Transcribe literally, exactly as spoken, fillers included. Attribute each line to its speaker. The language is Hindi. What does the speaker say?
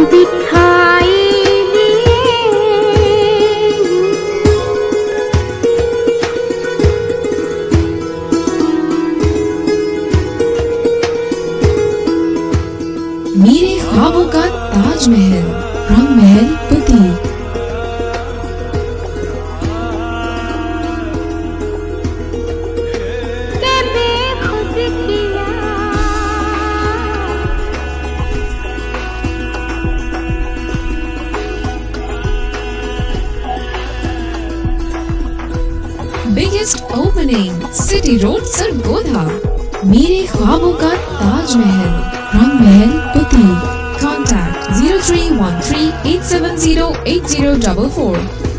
Speaker 1: दिखाई
Speaker 2: मेरे ख्वाबों का ताजमहल, रंग महल पति। Biggest opening city road Sargodha. मेरे ख्वाबों का ताजमहल, रंग महल पति। Contact zero three one three eight seven zero eight zero four four.